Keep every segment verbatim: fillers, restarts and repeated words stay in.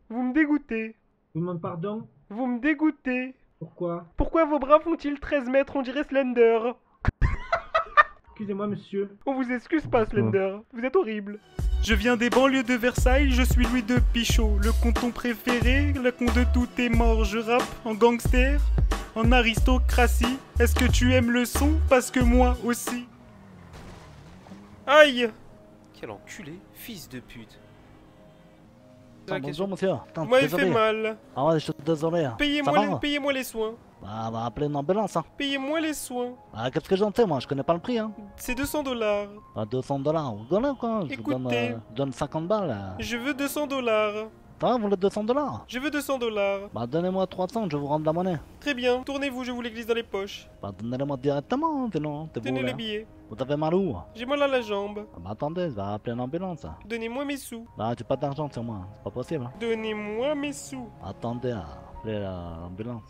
Vous me dégoûtez. Je vous demande pardon. Vous me dégoûtez. Pourquoi? Pourquoi vos bras font-ils treize mètres? On dirait Slender. Excusez-moi, monsieur. On vous excuse pas, Slender. Vous êtes horrible. Je viens des banlieues de Versailles, je suis Louis de Pichot, le canton préféré, le con de tout est mort. Je rappe en gangster, en aristocratie. Est-ce que tu aimes le son? Parce que moi aussi. Aïe! Quel enculé, fils de pute. Ah, bonjour monsieur. Attends, Vous m'avez désolé. fait mal. Ah ouais, je suis désolé. Ça Payez-moi va, les, hein payez-moi les soins. Bah, on va appeler une ambulance. Hein. Payez-moi les soins. Ah, qu'est-ce que j'en sais, moi? Je connais pas le prix. Hein. C'est deux cents dollars. Ah, deux cents dollars. Vous donnez quoi? Je vous donne, Écoutez. euh, donne cinquante balles. euh. Je veux deux cents dollars. Ça va, vous voulez deux cents dollars? Je veux deux cents dollars. Bah, donnez-moi trois cents, je vous rends de la monnaie. Très bien, tournez-vous, je vous les glisse dans les poches. Bah, donnez-moi directement, sinon. t'es Tenez vous, les là. billets. Vous avez mal où? J'ai mal à la jambe. Ah, bah, attendez, je vais appeler une ambulance. Donnez-moi mes sous. Bah, j'ai pas d'argent sur moi. C'est pas possible. Hein. Donnez-moi mes sous. Attendez, appelez l'ambulance.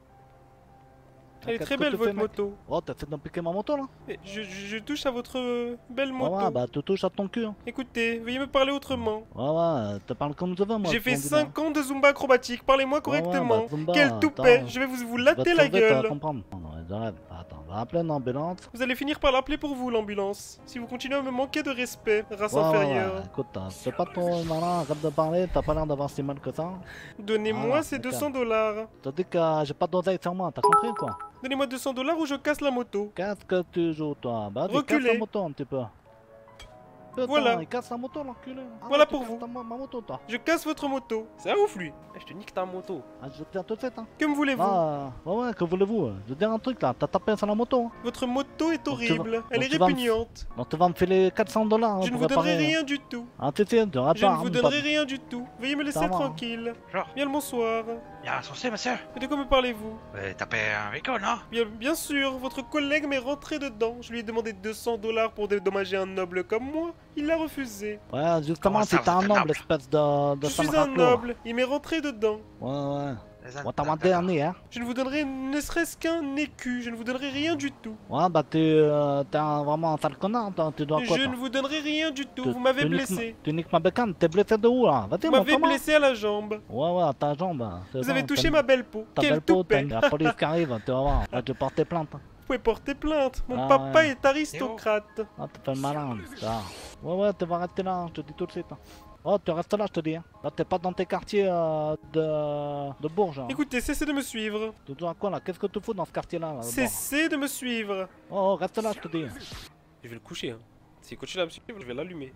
Elle est Qu'est-ce très que belle tu votre fais, mec? moto. Oh, t'as fait de piquer ma moto là? Et Je, je- je touche à votre euh, belle Ouais, moto. ouais, bah, tu touches à ton cul. Hein. Écoutez, veuillez me parler autrement. Ouais, ouais, te parle comme je veux, moi. J'ai je fait t'en dis cinq ans de Zumba acrobatique, parlez-moi Ouais, ouais, correctement. bah, Zumba, Quel attends. toupet, je vais vous, vous pas. latter la Tu vas gueule. comprendre. Non, non, j'arrête. Attends, on va appeler une ambulance. Vous allez finir par l'appeler pour vous, l'ambulance. Si vous continuez à me manquer de respect, race Ouais, ouais, inférieure. ouais, écoute, hein, c'est pas ton malin, arrête de parler, t'as pas l'air d'avoir si mal que ça. Donnez-moi Ah, ces c'est deux cents dollars. T'as dit que euh, j'ai pas d'oseille sur moi, t'as compris quoi? Donnez-moi deux cents dollars ou je casse la moto. Qu'est-ce que tu joues toi? Bah, vas-y, casse Reculez. la moto un petit peu. Putain, Voilà. il casse la moto l'enculé. Ah, Voilà tu pour casses vous. ta mo- ma moto toi. Je casse votre moto. C'est un ouf, lui. Eh, je te nique ta moto. Ah, je te dire tout de suite hein. Que me voulez-vous? Ah, ouais, ouais, que voulez-vous? Je veux dire un truc là, t'as tapé sur la moto. Hein. Votre moto est Donc tu vas- horrible. Elle donc est tu vas me- répugnante. Donc tu vas me filer quatre cents dollars. Hein, Je ne pour vous donnerai réparer. rien du tout. Ah, tu sais, tu Je ne vous donnerai rien du tout. Veuillez me laisser Ça va. tranquille. Genre, Bien le bonsoir. y a un souci, monsieur? Et de quoi me parlez-vous? Euh, T'as payé un véhicule, non? Bien, bien sûr, votre collègue m'est rentré dedans. Je lui ai demandé deux cents dollars pour dédommager un noble comme moi. Il l'a refusé. Ouais, justement, Comment ça, c'était un vous êtes noble, noble espèce de, de Je suis sale un raclo. noble. Il m'est rentré dedans. Ouais, ouais. Les Bon, t'as un dernier, hein. Je ne vous donnerai ne serait-ce qu'un écu. Je ne vous donnerai rien du tout. Ouais, bah t'es euh, t'es un- vraiment un sale connard, toi. Tu dois quoi, Je toi? ne vous donnerai rien du tout. Tu- Vous m'avez tu niques blessé. ma- Tu niques ma bécane, t'es blessé de où là? Vas-y, Vous m'avez montre-moi. blessé à la jambe. Ouais, ouais, ta jambe. c'est Vous bon, avez t'as touché une- ma belle peau. Ta Quel belle peau, t'as toupet. une- la police qui arrive, tu vas voir. Là, tu portes plainte. hein. Vous pouvez porter plainte. Mon Ah, papa ouais. est aristocrate. Ah, t'es fait le malin, ça. Ouais, ouais, tu vas rester là, je te dis tout de suite. hein. Oh, tu restes là, je te dis. hein. Là, t'es pas dans tes quartiers euh, de... de Bourges. hein. Écoutez, cessez de me suivre. Tu dois quoi là? Qu'est-ce que tu fous dans ce quartier-là là, Cessez de me suivre. Oh, oh, reste là, je te dis. Je vais le coucher. Hein. Si continue à me suivre, je vais l'allumer.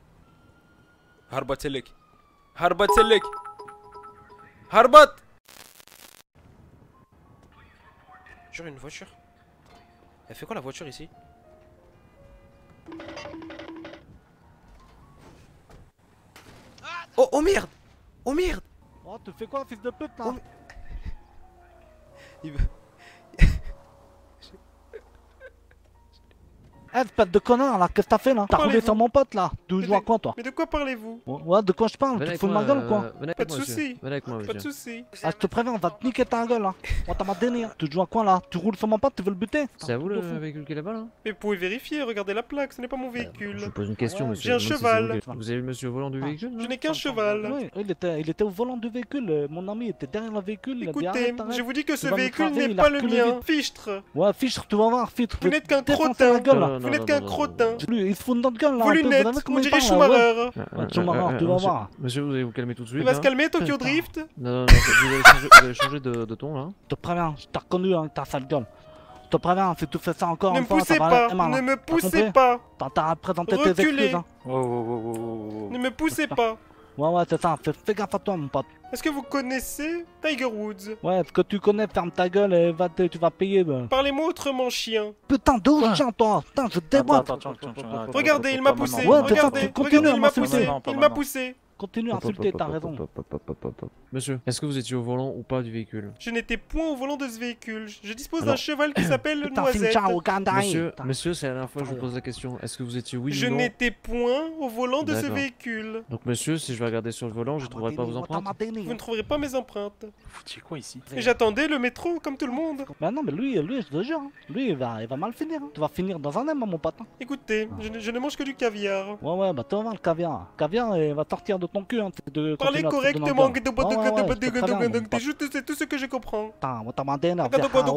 Harbat Selek. Harbat Selek. Harbat. Jure, une voiture. Elle fait quoi la voiture ici? Oh, oh merde! Oh merde! Oh, tu fais quoi, fils de pute là? Oh, mais- Il veut- Eh, espèce de connard là, qu'est-ce que t'as fait là? T'as roulé Parlez-vous. sur mon pote là? Tu Mais joues à de- quoi toi? Mais de quoi parlez-vous? Ouais, de quoi je parle? Tu te fous de ma gueule ou quoi? venez Pas avec de moi, monsieur. soucis. Venez avec moi, Pas de monsieur. soucis. Ah, je te préviens, on va te niquer ta gueule là. On t'a ma délire. Tu joues à quoi là? Tu roules sur mon pote, tu veux le buter? C'est à vous le Putain, fou. véhicule qui est là-bas là? Mais vous pouvez vérifier, regardez la plaque, ce n'est pas mon Je véhicule. vous pose une question, Ouais, monsieur. j'ai un je me demande si cheval. c'est vous. Vous avez le monsieur au volant du Ah. véhicule Je là? n'ai qu'un cheval. Oui, il était, il était au volant du véhicule. euh, Mon ami était derrière le véhicule. il a dit, Écoutez, arrête, arrête. je vous dis que ce vas me véhicule craser, n'est il a pas le reculé mien. vite. Fichtre. Ouais, Fichtre, tu vas voir, Fichtre. Vous n'êtes qu'un défoncer crottin. la gueule, là. Non, Vous non, n'êtes non, qu'un non, non. crottin. Lui, il se fout de notre gueule là. Vos un peu, vous lunettes, avez vu comment on il dirait parle, là, ouais. Schumacher. Ah, Ouais, ah, tu vas ah, voir, ah, tu vas monsieur- voir. Monsieur, vous allez vous calmer tout de suite. Il va là. se calmer, Tokyo Putain. Drift. Non, non, non, vous allez changer, vous allez changer de, de ton là. Je te préviens, je t'ai reconnu avec ta sale gueule. Je te préviens, si tu fais ça encore Ne une me fois, poussez ça va pas, aller mal, ne hein. me T'as poussez compris pas, T'as t'as à présenter tes Reculez. excuses, hein. Oh, oh, oh, oh, oh. ne me poussez pas. Ouais, ouais, c'est ça. Fais, fais gaffe à toi, mon pote. Est-ce que vous connaissez Tiger Woods? Ouais, ce que tu connais, ferme ta gueule et va te- tu vas payer. bah. Parlez-moi autrement, chien. Putain, d'où je viens, toi? Putain, je te déboîte. Attends, attends, attends, attends, attends, Regardez, il attends, m'a pas poussé. maintenant. Ouais, c'est ça, Regardez, tu continues regardez, à il m'a m'insulter. poussé. Non, pas Il m'a maintenant. poussé. Continue à insulter, t'as raison. Monsieur, est-ce que vous étiez au volant ou pas du véhicule? Je n'étais point au volant de ce véhicule. Je dispose d'un Alors- cheval qui s'appelle Putain, Noisette. ciao, Gandai. Monsieur, Putain. monsieur, c'est la dernière fois que je vous pose la question. Est-ce que vous étiez oui Je ou non? n'étais point au volant de ce D'accord. véhicule. Donc monsieur, si je vais regarder sur le volant, je trouverai pas vos empreintes. Vous ne trouverez pas mes empreintes. Vous foutiez quoi ici? Et j'attendais le métro comme tout le monde. Bah non, mais lui, lui, je te jure, hein. Lui, il va, il va mal finir. hein. Tu vas finir dans un aime, mon pote. hein. Écoutez, je ne, je ne mange que du caviar. Ouais, ouais, bah tu vas voir le caviar. Caviar, il va sortir de ton cul, hein. De Parlez continuer à te foutre correctement, dans que le gueule. Ouais, ouais, ouais, je sais très bien, mon pote. juste c'est tout ce que je comprends. Putain, moi t'as mandé un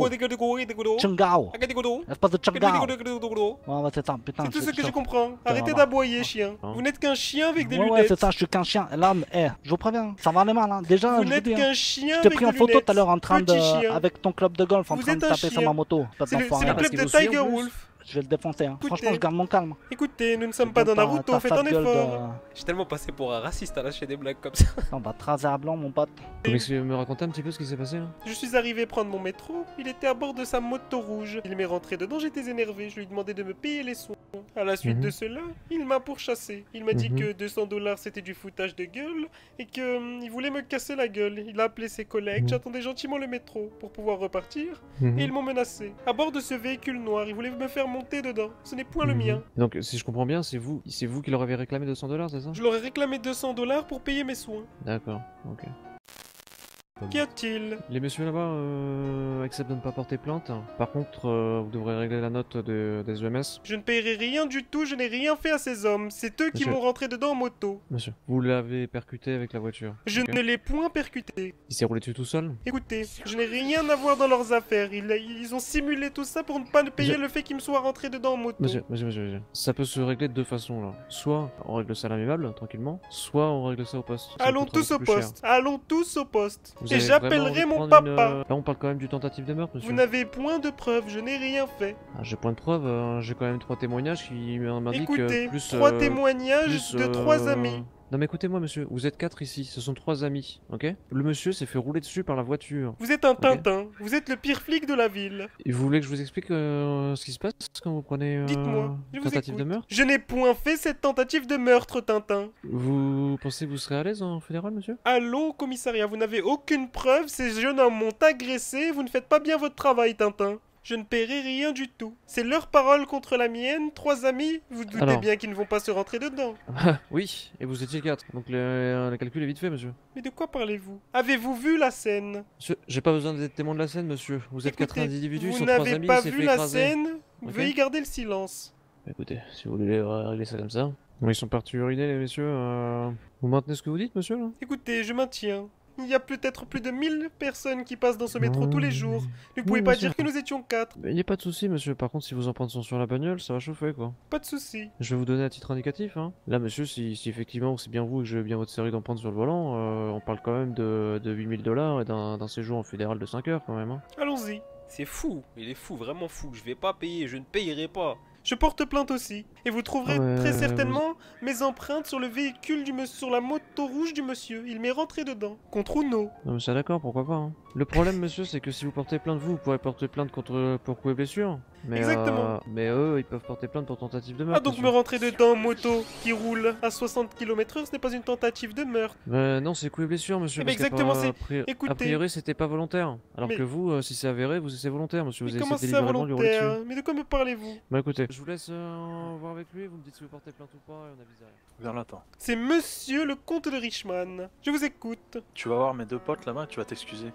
Chungao. Espèce de Chungao. Ouais, ouais, c'est ça, putain. C'est tout je- ce que je- je comprends. Arrêtez voilà. d'aboyer, chien. Hein. Vous n'êtes qu'un chien avec des Ouais, ouais, lunettes. c'est ça, je suis qu'un chien. Là, eh, je vous préviens, ça va aller mal, hein. Déjà, Vous je vous n'êtes dis, hein. qu'un chien Je t'ai avec pris des en photo lunettes. tout à l'heure en train de. Petit chien. Avec ton club de golf en Vous train êtes de un taper sur chien. ma moto. Pas C'est le, d'enfoiré, c'est le hein. parce club qu'il de vous suit, en Tiger plus. Wolf. Je vais le défoncer, hein. Écoutez. Franchement, je garde mon calme. Écoutez, nous ne sommes Je pas viens dans ta- Naruto, ta faites fat un gueule effort. de- Je suis tellement passé pour un raciste à lâcher des blagues comme ça. On va te raser à blanc, mon pote. Vous pouvez me raconter un petit peu ce qui s'est passé là? Je suis arrivé prendre mon métro, il était à bord de sa moto rouge. Il m'est rentré dedans, j'étais énervé, je lui ai demandé de me payer les soins. À la suite Mhm. de cela, il m'a pourchassé. Il m'a dit Mhm. que deux cents dollars c'était du foutage de gueule et que hum, il voulait me casser la gueule. Il a appelé ses collègues, Mhm. j'attendais gentiment le métro pour pouvoir repartir Mhm. et ils m'ont menacé. À bord de ce véhicule noir, ils voulaient me faire monter dedans. Ce n'est point le Mhm. mien. Donc, si je comprends bien, c'est vous, c'est vous qui leur avez réclamé deux cents dollars, c'est ça? Je leur ai réclamé deux cents dollars pour payer mes soins. D'accord, ok. Qu'y a-t-il? Les messieurs là-bas euh, acceptent de ne pas porter plainte. Par contre, euh, vous devrez régler la note de, des E M S. Je ne paierai rien du tout, je n'ai rien fait à ces hommes. C'est eux qui Monsieur. m'ont rentré dedans en moto. Monsieur, vous l'avez percuté avec la voiture. Je ok? ne l'ai point percuté. Il s'est roulé dessus tout seul? Écoutez, je n'ai rien à voir dans leurs affaires. Ils, ils ont simulé tout ça pour ne pas me payer Monsieur. le fait qu'ils me soient rentrés dedans en moto. Monsieur, monsieur, monsieur, monsieur. Ça peut se régler de deux façons là. Soit on règle ça à l'amiable, tranquillement, soit on règle ça au poste. Ça Allons coûtera tous au beaucoup plus cher. poste. Allons tous au poste. Vous Et avez vraiment j'appellerai envie de mon prendre papa. une, euh, Là on parle quand même du tentative de meurtre, monsieur. Vous n'avez point de preuves, je n'ai rien fait. Ah, j'ai point de preuve, euh, j'ai quand même trois témoignages qui m'indiquent Écoutez, euh, plus... trois euh, témoignages plus, de euh, trois amis. Non mais écoutez-moi monsieur, vous êtes quatre ici, ce sont trois amis, ok? Le monsieur s'est fait rouler dessus par la voiture. Vous êtes un Tintin, vous êtes le pire flic de la ville. Et vous voulez que je vous explique euh, ce qui se passe quand vous prenez euh, Dites-moi, je vous tentative de écoute. meurtre? Je n'ai point fait cette tentative de meurtre, Tintin. Vous pensez que vous serez à l'aise en fédéral, monsieur? Allons au commissariat, vous n'avez aucune preuve, ces jeunes hommes m'ont agressé, vous ne faites pas bien votre travail, Tintin. Je ne paierai rien du tout. C'est leur parole contre la mienne, trois amis, vous doutez Alors. bien qu'ils ne vont pas se rentrer dedans. Oui, et vous étiez quatre, donc le, le calcul est vite fait, monsieur. Mais de quoi parlez-vous? Avez-vous vu la scène? Monsieur, j'ai pas besoin d'être témoin de la scène, monsieur. Vous êtes quatre Écoutez, individus, ils vous sont trois n'avez amis, pas il s'est vu fait la écraser. scène, Ok. veuillez garder le silence. Écoutez, si vous voulez euh, régler ça comme ça. Bon, ils sont partis uriner, les messieurs. euh, Vous maintenez ce que vous dites, monsieur, là? Écoutez, je maintiens. Il y a peut-être plus de mille personnes qui passent dans ce métro tous les jours. Ne Oui, pouvez bien pas sûr. dire que nous étions quatre. Il n'y a pas de souci, monsieur. Par contre, si vous en prenez sur la bagnole, ça va chauffer, quoi. Pas de soucis. Je vais vous donner un titre indicatif, hein. Là, monsieur, si, si effectivement c'est bien vous et que j'ai bien votre série d'empreintes sur le volant, euh, on parle quand même de, de huit mille dollars et d'un d'un séjour en fédéral de cinq heures, quand même, hein. Allons-y. C'est fou, il est fou, vraiment fou. Je vais pas payer, je ne payerai pas. Je porte plainte aussi. Et vous trouverez Ah ouais, très vous- certainement mes empreintes sur le véhicule du monsieur, sur la moto rouge du monsieur. Il m'est rentré dedans. Contre Uno. Non, mais c'est d'accord, pourquoi pas, hein. Le problème, monsieur, c'est que si vous portez plainte, vous, vous pourrez porter plainte contre pour coups et blessures. Mais, Exactement. euh, mais eux, ils peuvent porter plainte pour tentative de meurtre. Ah donc monsieur. me rentrer dedans en moto qui roule à soixante kilomètres heure, ce n'est pas une tentative de meurtre. Euh, non, c'est coups et blessures, monsieur. Eh ben parce qu'à exactement, pas- c'est- a pri- écoutez. A priori, c'était pas volontaire. Alors Mais- que vous, euh, si c'est avéré, vous c'est volontaire, monsieur. Mais Vous avez comment essayé ça délibérément de lui rouler dessus. volontaire? Mais de quoi me parlez-vous? Bah écoutez, je vous laisse euh, voir avec lui, vous me dites si vous portez plainte ou pas et on avise derrière. Viens là, attends. C'est monsieur le comte de Richman. Je vous écoute. Tu vas voir mes deux potes là-bas, tu vas t'excuser.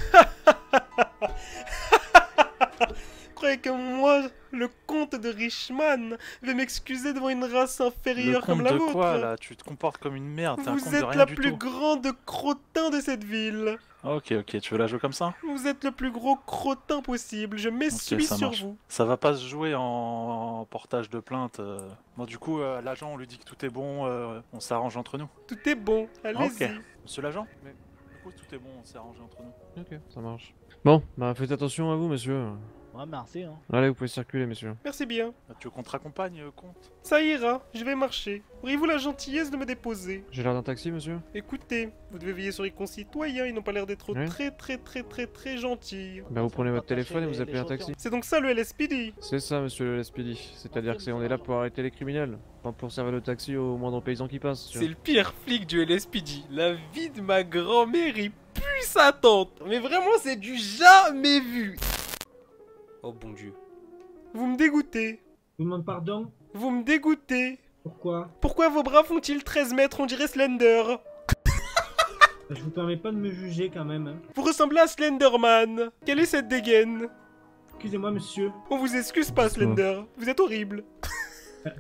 Vous croyez que moi, le comte de Richman, vais m'excuser devant une race Le inférieure comme compte la de vôtre? quoi là? Tu te comportes comme une merde, t'es un Vous compte de êtes rien la du plus tout. grande crottin de cette ville. Ok, ok, tu veux la jouer comme ça? Vous êtes le plus gros crottin possible. Je m'essuie ça sur marche. vous. Ça va pas se jouer en, en portage de plainte. euh. Bon, du coup, euh, l'agent, on lui dit que tout est bon, euh, on s'arrange entre nous. Tout est bon. Allez-y. Ok. Monsieur l'agent? Mais du coup, tout est bon, on s'est arrangé entre nous. Ok, ça marche. Bon, bah faites attention à vous, monsieur. Ouais, merci, hein. Allez, vous pouvez circuler, messieurs. Merci bien. Bah, tu veux qu'on te raccompagne, euh, comte? Ça ira. Je vais marcher. Auriez-vous la gentillesse de me déposer? J'ai l'air d'un taxi, monsieur? Écoutez, vous devez veiller sur les concitoyens. Ils n'ont pas l'air d'être Oui. très très très très très gentils. Bah vous prenez votre Pas tâcher téléphone et les- vous appelez les un taxi. C'est donc ça le L S P D. C'est ça, monsieur le S P D. C'est-à-dire que c'est on est là pour arrêter les criminels, pas pour servir de taxi au moindre paysan qui passe. tu C'est vois. le pire flic du L S P D. La vie de ma grand-mère, il pue sa tante. Mais vraiment, c'est du jamais vu. Oh bon Dieu. Vous me dégoûtez. Je vous demande pardon. Vous me dégoûtez. Pourquoi? Pourquoi vos bras font-ils treize mètres? On dirait Slender. Je vous permets pas de me juger quand même. Hein. Vous ressemblez à Slenderman. Quelle est cette dégaine? Excusez-moi, monsieur. On vous excuse pas, Slender. Vous êtes horrible.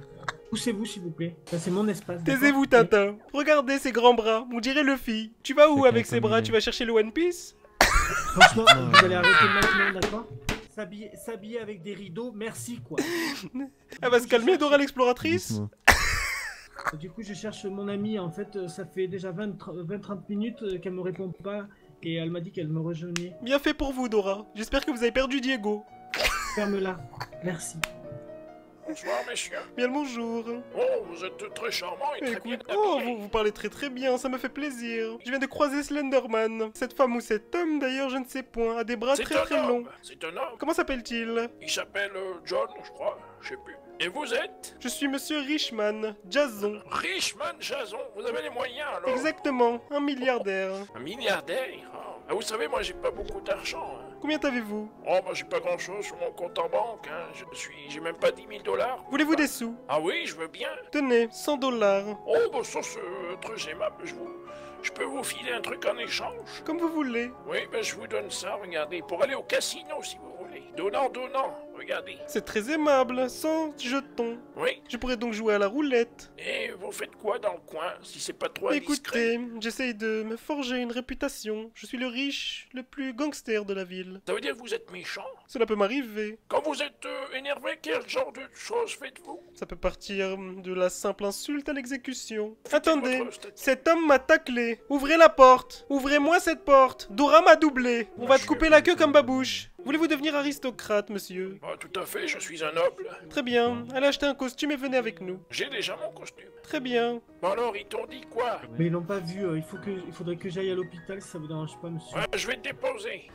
Poussez-vous, s'il vous plaît. Ça, c'est mon espace. d'accord? Taisez-vous, Tintin. Regardez ses grands bras, on dirait Luffy. Tu vas où C'est avec qu'un ses bras? familier. Tu vas chercher le One Piece? Franchement, vous allez arrêter maintenant, d'accord? S'habiller s'habiller avec des rideaux, merci, quoi. Elle va se calmer, Dora l'exploratrice? Dites-moi. Du coup, je cherche mon amie. En fait, euh, ça fait déjà vingt trente minutes euh, qu'elle me répond pas. Et elle m'a dit qu'elle me rejoignait. Bien fait pour vous, Dora. J'espère que vous avez perdu Diego. Ferme-la. Merci. Bonsoir, messieurs. Bien le bonjour. Oh, vous êtes très charmant et très bien Écoute, oh, habillé. vous, vous parlez très très bien, ça me fait plaisir. Je viens de croiser Slenderman. Cette femme ou cet homme, d'ailleurs, je ne sais point, a des bras C'est très un très homme. longs. C'est un homme. Comment s'appelle-t-il? Il s'appelle euh, John, je crois. Je sais plus. Et vous êtes Je suis Monsieur Richman, Jason. Richman Jason. Vous avez les moyens, alors. Exactement, un milliardaire. Un milliardaire. Ah. Ah, vous savez, moi, j'ai pas beaucoup d'argent. Hein. Combien t'avez-vous? Oh, bah, j'ai pas grand-chose sur mon compte en banque. Hein. Je suis... J'ai même pas dix mille dollars. Voulez-vous des sous? Ah oui, je veux bien. Tenez, cent dollars. Oh, bah, ça, c'est euh, très aimable. Je vous... Je peux vous filer un truc en échange. Comme vous voulez. Oui, ben, je vous donne ça, regardez. Pour aller au casino, si vous voulez. Donnant, donnant. Regardez. C'est très aimable, cent jetons. Oui. Je pourrais donc jouer à la roulette. Et vous faites quoi dans le coin, si c'est pas trop indiscret? Écoutez, j'essaye de me forger une réputation. Je suis le riche, le plus gangster de la ville. Ça veut dire que vous êtes méchant? Cela peut m'arriver. Quand vous êtes euh, énervé, quel genre de choses faites-vous? Ça peut partir de la simple insulte à l'exécution. Faites Attendez, votre statut. cet homme m'a taclé. Ouvrez la porte. Ouvrez-moi cette porte. Dora m'a doublé. On va te couper la queue comme babouche. Voulez-vous devenir aristocrate, monsieur? Ah, tout à fait, je suis un noble. Très bien. Allez acheter un costume et venez avec nous. J'ai déjà mon costume. Très bien. Bon alors, ils t'ont dit quoi? Mais ils l'ont pas vu. euh, il, faut que... il faudrait que j'aille à l'hôpital si ça vous dérange pas, monsieur. Ouais, je vais te déposer.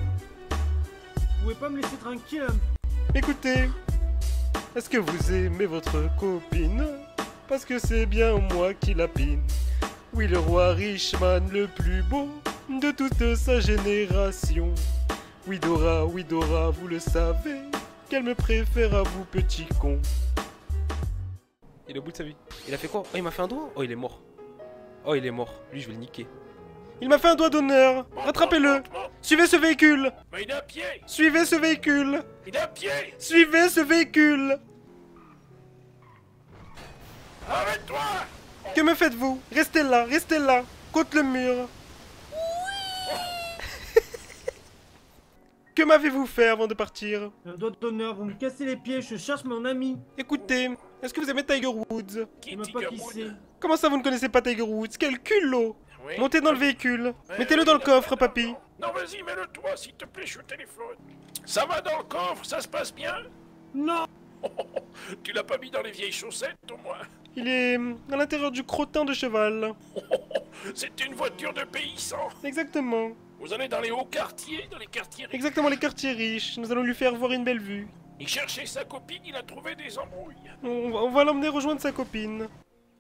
Vous pouvez pas me laisser tranquille, hein? Écoutez, est-ce que vous aimez votre copine? Parce que c'est bien moi qui la pine. Oui, le roi Richman le plus beau de toute sa génération. Oui Dora, oui Dora, vous le savez, qu'elle me préfère à vous, petit con. Il est au bout de sa vie. Il a fait quoi? Oh, il m'a fait un doigt? Oh, il est mort. Oh, il est mort. Lui, je vais le niquer. Il m'a fait un doigt d'honneur. Rattrapez-le. Monte, monte, monte. Suivez ce véhicule. Mais il est à pied. Suivez ce véhicule. Il est à pied. Suivez ce véhicule. Arrête-toi. Que me faites-vous? Restez là, restez là, contre le mur. Que m'avez-vous fait avant de partir? Un doigt d'honneur, vous me cassez les pieds, je cherche mon ami. Écoutez, est-ce que vous aimez Tiger Woods? Qui Je est sais même pas qui Tiger c'est. Woods? Comment ça vous ne connaissez pas Tiger Woods? Quel culot! Oui. Montez dans le véhicule. Ouais, Mettez-le oui, dans le non, coffre, non, papy. Non, non vas-y, mets-le toi, s'il te plaît, je suis au téléphone. Ça va dans le coffre, ça se passe bien? Non. Tu l'as pas mis dans les vieilles chaussettes, au moins? Il est à l'intérieur du crottin de cheval. C'est une voiture de paysan. Exactement. Vous allez dans les hauts quartiers, dans les quartiers riches. Exactement les quartiers riches. Nous allons lui faire voir une belle vue. Il cherchait sa copine, il a trouvé des embrouilles. On va, on va l'emmener rejoindre sa copine.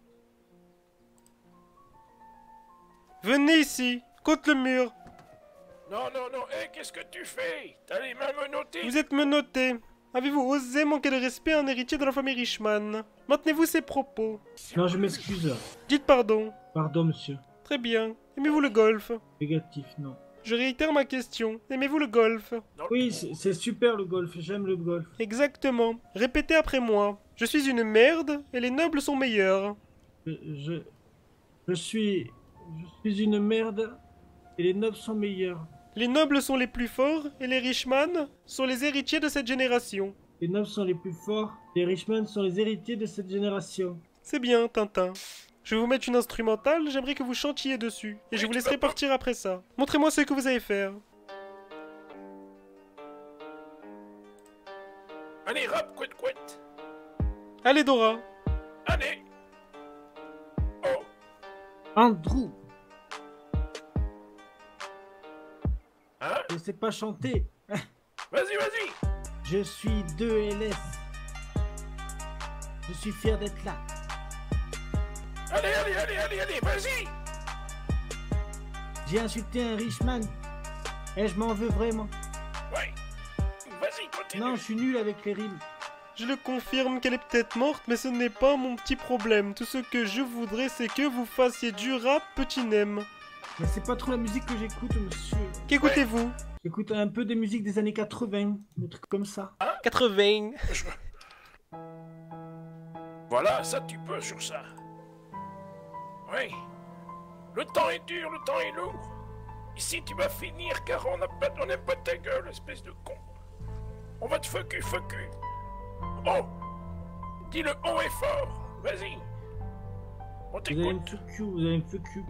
Venez ici, contre le mur. Non, non, non, hé, qu'est-ce que tu fais? T'as les mains menottées? Vous êtes menotté. Avez-vous osé manquer de respect à un héritier de la famille Richman? Maintenez-vous ces propos. Non, je m'excuse. Dites pardon. Pardon, monsieur. Très bien. Aimez-vous le golf? Négatif, non. Je réitère ma question. Aimez-vous le golf? Oui, c'est c'est super le golf, j'aime le golf. Exactement. Répétez après moi. Je suis une merde et les nobles sont meilleurs. Je, je, je suis, je suis une merde et les nobles sont meilleurs. Les nobles sont les plus forts et les Richman sont les héritiers de cette génération. Les nobles sont les plus forts, les Richman sont les héritiers de cette génération. C'est bien, Tintin. Je vais vous mettre une instrumentale, j'aimerais que vous chantiez dessus. Et je vous laisserai partir après ça. Montrez-moi ce que vous allez faire. Allez, rap, couette, couette. Allez, Dora. Allez. Oh, Andrew, hein? je sais pas chanter. Vas-y, vas-y. Je suis de L S. Je suis fier d'être là. Allez, allez, allez, allez, allez, vas-y. J'ai insulté un Richman. Et je m'en veux vraiment. Ouais. Vas-y, continue. Non, je suis nul avec les rimes. Je le confirme qu'elle est peut-être morte, mais ce n'est pas mon petit problème. Tout ce que je voudrais, c'est que vous fassiez du rap, petit nem. Mais c'est pas trop la musique que j'écoute, monsieur. Qu'écoutez-vous? J'écoute un peu des musiques des années quatre-vingts, des trucs comme ça. quatre-vingts. Voilà, ça tu peux sur ça. Oui. Le temps est dur, le temps est lourd. Ici tu vas finir car on n'a pas, on n'aime pas ta gueule, espèce de con. On va te fuck fuck. Oh. Dis le haut et fort. Vas-y. On Vous allez me t'écoute. fuck you, vous allez me fuck you.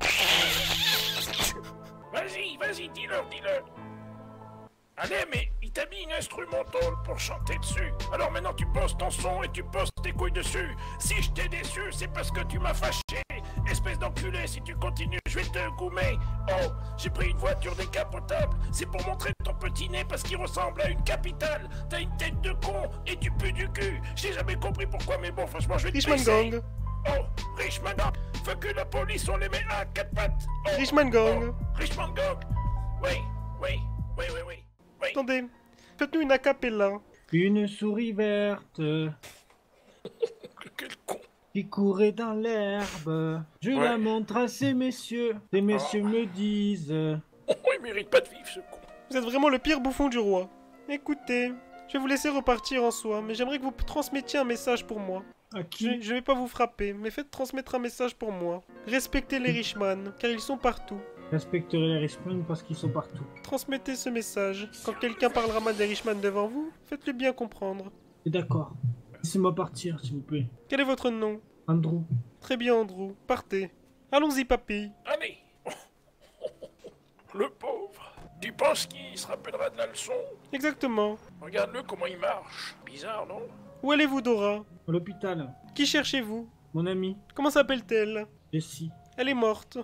Vas-y, vas-y, dis-leur, dis-leur. Allez, mais il t'a mis une instrumentale pour chanter dessus. Alors maintenant tu poses ton son et tu poses tes couilles dessus. Si je t'ai déçu, c'est parce que tu m'as fâché. Espèce d'enculé, si tu continues, je vais te goumer. Oh, j'ai pris une voiture décapotable. C'est pour montrer ton petit nez parce qu'il ressemble à une capitale. T'as une tête de con et tu pues du cul. J'ai jamais compris pourquoi, mais bon, franchement, je vais te Richman baisser. Gang. Oh, Richman Gang. Fuck que la police, on les met à quatre pattes. Oh, Richman Gang. oh, Richman Gang. Oui, oui, oui, oui, oui. oui. Attendez, faites-nous une acapella. Une souris verte Quel con. qui courait dans l'herbe. Je Ouais. la montre à ces messieurs. Ces messieurs me disent. Oh, il mérite pas de vivre, ce con. Vous êtes vraiment le pire bouffon du roi. Écoutez, je vais vous laisser repartir en soi, mais j'aimerais que vous transmettiez un message pour moi. À Je, qui? je vais pas vous frapper, mais faites transmettre un message pour moi. Respectez les Richman, car ils sont partout. Respecterez les Richman parce qu'ils sont partout. Transmettez ce message. Quand quelqu'un parlera mal des Richman devant vous, faites-le bien comprendre. Et d'accord. Laissez-moi partir, s'il vous plaît. Quel est votre nom? Andrew. Très bien, Andrew. Partez. Allons-y, papy. Allez. Le pauvre. Tu penses qu'il se rappellera de la leçon? Exactement. Regarde-le comment il marche. Bizarre, non? Où allez-vous, Dora? À l'hôpital. Qui cherchez-vous? Mon ami. Comment s'appelle-t-elle? Jessie. Elle est morte.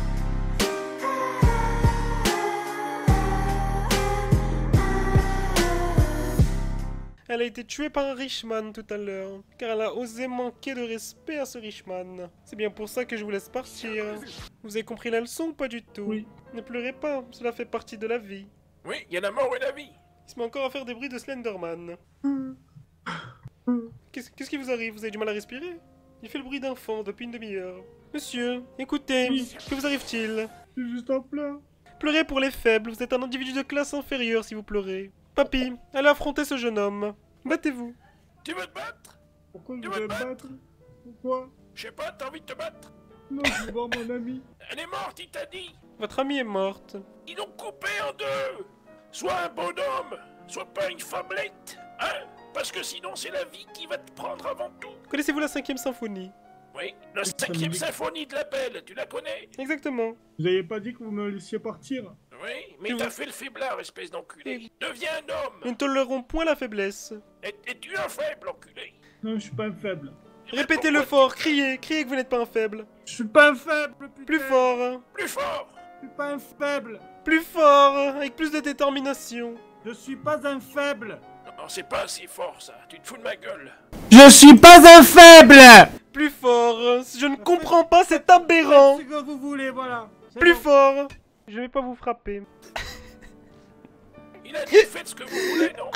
Elle a été tuée par un Richman tout à l'heure, car elle a osé manquer de respect à ce Richman. C'est bien pour ça que je vous laisse partir. Vous avez compris la leçon ou pas du tout? Oui. Ne pleurez pas, cela fait partie de la vie. Oui, il y a la mort et la vie. Il se met encore à faire des bruits de Slenderman. Qu'est-ce qu'est-ce qui vous arrive? Vous avez du mal à respirer? Il fait le bruit d'un fan depuis une demi-heure. Monsieur, écoutez, Oui. que vous arrive-t-il? Je suis juste en pleurs. Pleurez pour les faibles, vous êtes un individu de classe inférieure si vous pleurez. Papy, allez affronter ce jeune homme. Battez-vous. Tu veux te battre? Pourquoi je Tu vais veux me te battre? Pourquoi? Je sais pas, t'as envie de te battre? Non, je veux voir mon ami. Elle est morte, il t'a dit. Votre amie est morte. Ils l'ont coupé en deux. Soit un bonhomme, soit pas une femmelette. Hein? Parce que sinon c'est la vie qui va te prendre avant tout. Connaissez-vous la cinquième symphonie? Oui, la cinquième symphonie de la belle, tu la connais? Exactement. Vous avez pas dit que vous me laissiez partir? Oui, mais Tu t'as veux- fait le faiblard, espèce d'enculé. Deviens un Nous homme. ne tolérons point la faiblesse. Et, et tu es un faible, enculé. Non, je suis pas un faible. Répétez-le fort, criez, criez que vous n'êtes pas un faible. Je suis pas un faible, putain. Plus fort, Plus fort. Je suis pas un faible. plus fort, avec plus de détermination. Je suis pas un faible. Non, c'est pas assez fort, ça. Tu te fous de ma gueule. Je suis pas un faible. Plus fort, je ne comprends pas, c'est aberrant. C'est ce que vous voulez, voilà. C'est Plus bon. fort. Je vais pas vous frapper. Il a dit faites ce que vous voulez, non?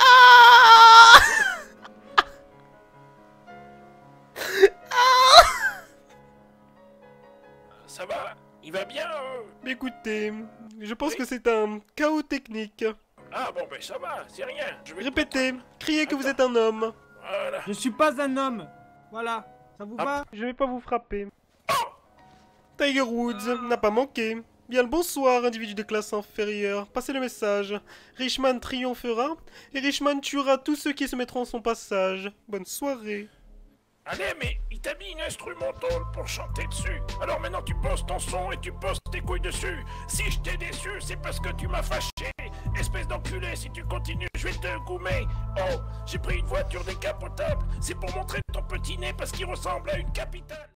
Ça va? Il va bien, euh? Mais écoutez, je pense que c'est un chaos technique. Ah bon, ben ça va, c'est rien. Je vais te Répétez, montrer. criez que vous êtes un homme. Voilà. Je suis pas un homme. Voilà. Ça vous Ah. va? Je vais pas vous frapper. Tiger Woods n'a pas manqué. Bien le bonsoir, individu de classe inférieure. Passez le message. Richman triomphera et Richman tuera tous ceux qui se mettront en son passage. Bonne soirée. Allez, mais il t'a mis une instrumentale pour chanter dessus. Alors maintenant tu poses ton son et tu poses tes couilles dessus. Si je t'ai déçu, c'est parce que tu m'as fâché. Espèce d'enculé, si tu continues, je vais te goumer. Oh, j'ai pris une voiture décapotable. C'est pour montrer ton petit nez parce qu'il ressemble à une capitale.